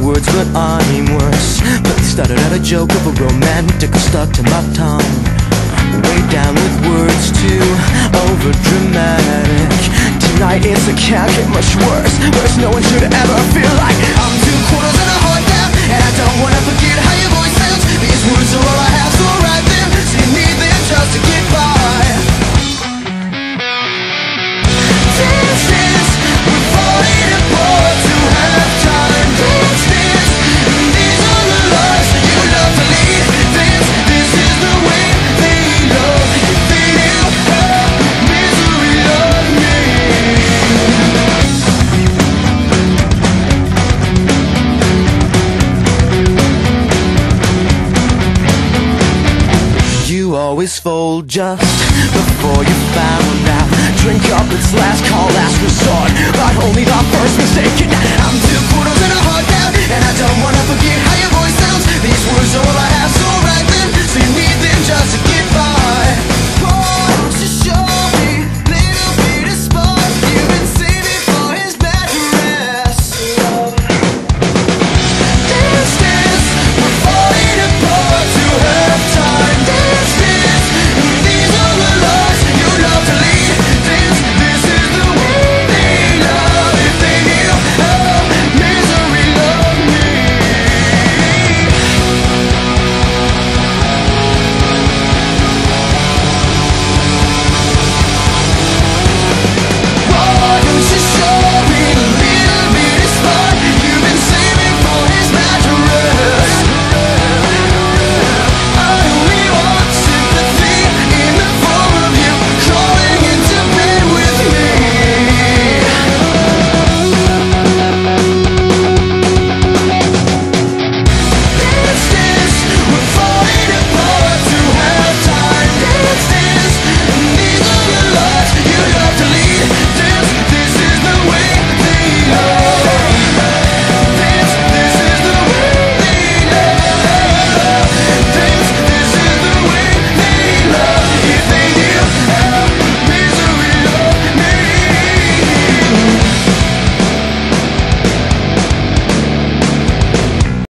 words, but I mean worse. But they started out a joke of a romantic stuck to my tongue. Way down with words too over dramatic. Tonight it's a can't get much worse. Worse, no one should ever feel like I'm 2/4 and a heart down. And I don't wanna forget how your voice sounds. These words are all I have, so I'll write them. So you need them just to get by. Dances, we're falling apart to have time. Dance, these are the lives that you love to lead. Dance, this is the way they love. Feel her misery of me. You always fold just before you found out. Drink up, it's last call, last resort, but only the first mistake. And I'm too